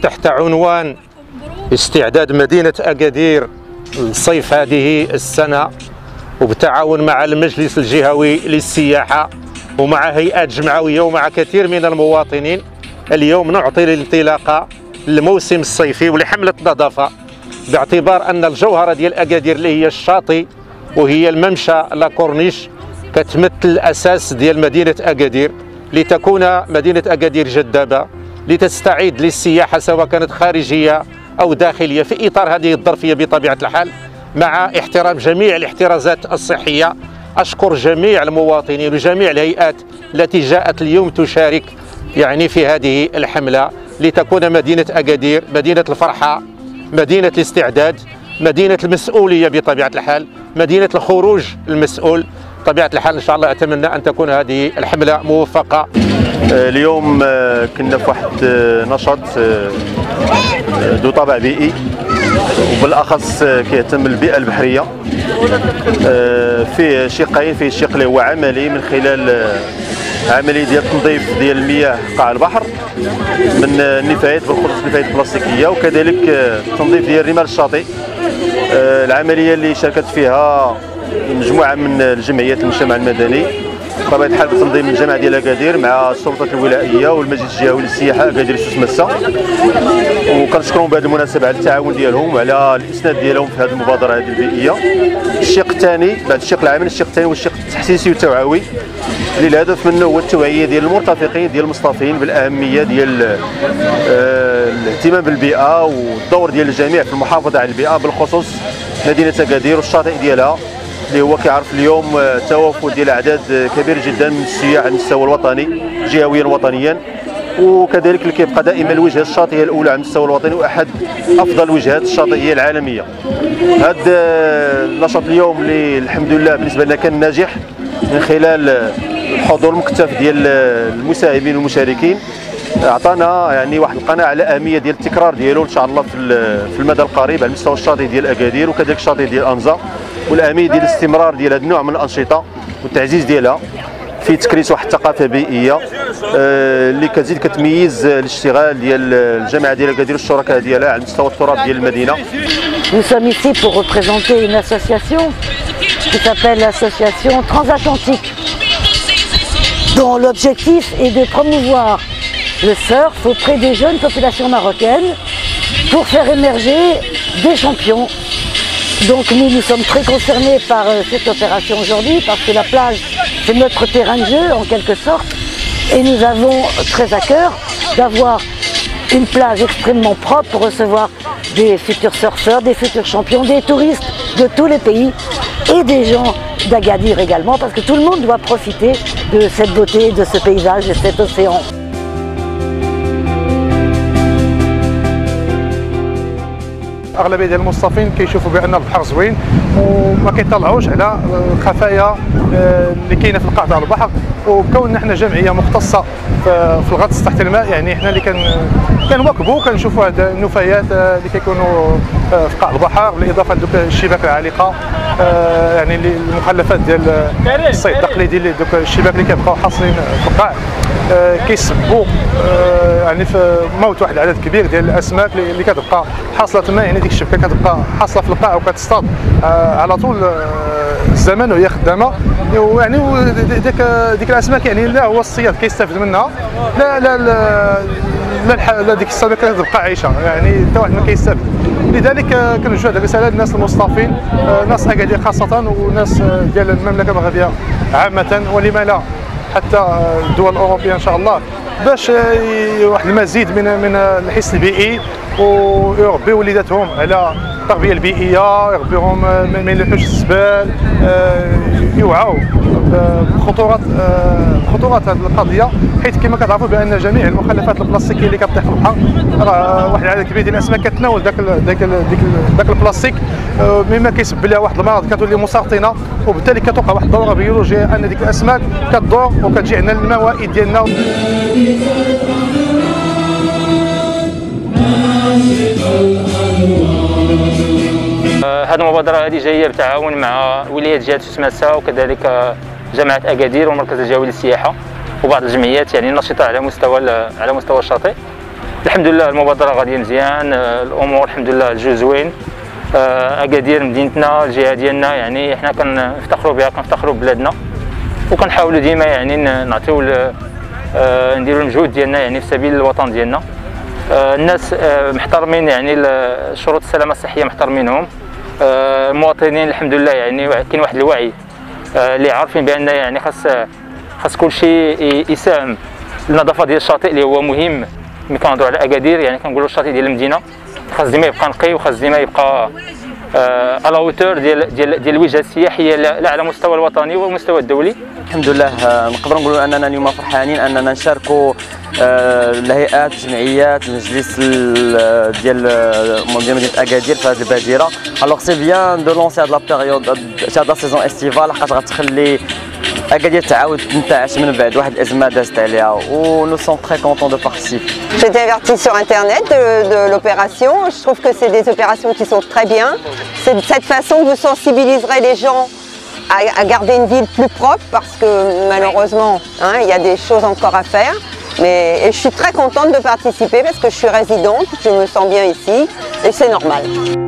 تحت عنوان استعداد مدينة أكادير لصيف هذه السنة، وبالتعاون مع المجلس الجهوي للسياحة ومع هيئات جمعوية ومع كثير من المواطنين. اليوم نعطي الانطلاقة للموسم الصيفي ولحملة نظافة، باعتبار أن الجوهرة ديال أكادير اللي هي الشاطئ وهي الممشى لا كورنيش كتمثل الأساس ديال مدينة أكادير، لتكون مدينة أكادير جذابة لتستعيد للسياحة سواء كانت خارجية أو داخلية في إطار هذه الظرفية بطبيعة الحال، مع احترام جميع الاحترازات الصحية. أشكر جميع المواطنين وجميع الهيئات التي جاءت اليوم تشارك يعني في هذه الحملة، لتكون مدينة أكادير مدينة الفرحة، مدينة الاستعداد، مدينة المسؤولية بطبيعة الحال، مدينة الخروج المسؤول. بطبيعة الحال إن شاء الله أتمنى أن تكون هذه الحملة موفقة. اليوم كنا في واحد نشاط ذو طابع بيئي، وبالاخص كيهتم بالبيئه البحريه. فيه شقين، فيه الشق اللي هو عملي من خلال عمليه ديال التنظيف ديال المياه قاع البحر من النفايات بالخصوص النفايات البلاستيكيه، وكذلك التنظيف ديال رمال الشاطئ. العمليه اللي شاركت فيها مجموعه من الجمعيات المجتمع المدني بطبيعه الحال بتنظيم الجامعه ديال اكادير مع السلطات الولائيه والمجلس الجهوي للسياحه اكادير سوس مسا، وكنشكرهم بهذه المناسبه على التعاون ديالهم وعلى الاسناد ديالهم في هذه المبادره هذه البيئيه. الشق الثاني بعد الشق العملي، الشق الثاني هو الشق التحسيسي والتوعوي، اللي الهدف منه هو التوعيه ديال المرتفقين ديال المصطفين بالاهميه ديال الاهتمام بالبيئه والدور ديال الجميع في المحافظه على البيئه، بالخصوص مدينه اكادير والشاطئ ديالها اللي هو كيعرف اليوم توافد ديال اعداد كبير جدا من السياح على المستوى الوطني جهويا ووطنيا، وكذلك اللي كيبقى دائما الوجهه الشاطئيه الاولى على المستوى الوطني واحد افضل الوجهات الشاطئيه العالميه. هذا النشاط اليوم اللي الحمد لله بالنسبه لنا كان ناجح من خلال الحضور المكثف ديال المساهمين والمشاركين، عطانا يعني واحد القناعه على اهميه ديال التكرار ديالو ان شاء الله في المدى القريب على المستوى الشاطئي ديال اكادير وكذلك الشاطئ ديال انزا، والاهميه ديال الاستمرار ديال هذا النوع من الانشطه والتعزيز ديالها في تكريس واحد الثقافه بيئيه اللي كتزيد كتميز الاشتغال ديال الجامعه ديال اكادير والشركاء ديالها على مستوى التراث ديال المدينه. Nous sommes ici pour représenter une association qui s'appelle l'association transatlantique, dont l'objectif est de promouvoir le surf auprès des jeunes populations marocaines pour faire émerger des champions. Donc nous sommes très concernés par cette opération aujourd'hui parce que la plage c'est notre terrain de jeu en quelque sorte, et nous avons très à cœur d'avoir une plage extrêmement propre pour recevoir des futurs surfeurs, des futurs champions, des touristes de tous les pays et des gens d'Agadir également, parce que tout le monde doit profiter de cette beauté, de ce paysage et de cet océan. اغلبيه ديال المصطفين كيشوفوا بان البحر زوين وما كيطلعوش على الخفايا اللي كاينه في القاع تاع البحر، وكوننا حنا جمعيه مختصه في الغطس تحت الماء، يعني حنا اللي كنواكبوا كنشوفوا هاد النفايات اللي كيكونوا في قاع البحر، بالاضافه لدوك الشباك العالقه، يعني المخلفات ديال الصيد التقليدي، اللي دوك الشباك اللي كيبقاو حاصلين في القاع كيسبوا يعني في موت واحد العدد كبير ديال الاسماك اللي كتبقى حاصله تما، يعني ديك الشبكه كتبقى حاصله في القاع وكتصطاد على طول الزمن وهي خدامه، ويعني ديك الاسماك يعني لا هو الصياد كيستافد منها، لا ديك السمكه كتبقى عايشه، يعني حتى واحد ما كيستافد. لذلك كنوجه هذه الرساله للناس المصطفين، ناس اكادير خاصه وناس ديال المملكه المغربيه عامه، ولما لا حتى الدول الاوروبيه ان شاء الله، باش واحد المزيد من الحس البيئي ويربي وليداتهم على التربيه البيئيه، يربيهم ما يلوحوش الزبال، يوعوا بخطورات هذه القضيه، حيث كما كتعرفوا بان جميع المخلفات البلاستيكيه اللي كتطيح في البحر راه واحد العدد كبير ديال الاسماك كتناول داك البلاستيك، مما كيسبب لها واحد المرض كتولي مسرطنه، وبالتالي كتوقع واحد الدوره بيولوجيه ان ديك الاسماك كتدور وكتجي عندنا الموائد ديالنا. هذه المبادرة هذه جاية بالتعاون مع ولاية جهة سوس مسا وكذلك جامعة أكادير والمركز الجهوي للسياحة وبعض الجمعيات يعني النشطة على مستوى الشاطئ. الحمد لله المبادره غاديه مزيان، الامور الحمد لله الجو زوين. اكادير مدينتنا الجهه ديالنا يعني حنا كنفتخروا بها، كنفتخروا ببلادنا، وكنحاولوا ديما يعني نعطيو نديروا المجهود ديالنا يعني في سبيل الوطن ديالنا. الناس محترمين يعني شروط السلامه الصحيه محترمينهم. المواطنين الحمد لله يعني كاين واحد الوعي اللي عارفين بان يعني خاص كل شيء يساهم للنظافه ديال الشاطئ اللي هو مهم. ملي كنهضروا على اكادير يعني كنقولوا الشاطئ ديال المدينه خاص ديما يبقى نقي، وخاص ديما يبقى على وتور ديال الوجهه السياحيه لا على مستوى الوطني والمستوى الدولي. الحمد لله نقدروا نقولوا اننا اليوم فرحانين اننا نشاركوا الهيئات والجمعيات المجلس ديال مدينه اكادير في هذه البادره. الوغ سي بيان دو لونسي هاد لا بيريود هاد لا سيزون استيفال، لحقاش غتخلي اكادير تعاود تنتعش من بعد واحد الازمه دازت عليها، و نو سون تري كونتون دو بارتيسيبي. J'étais avertie sur internet de l'opération. Je trouve que c'est des opérations qui sont très bien. C'est de cette façon que vous sensibiliserez les gens à garder une ville plus propre, parce que malheureusement il y a des choses encore à faire. Et je suis très contente de participer parce que je suis résidente, je me sens bien ici et c'est normal.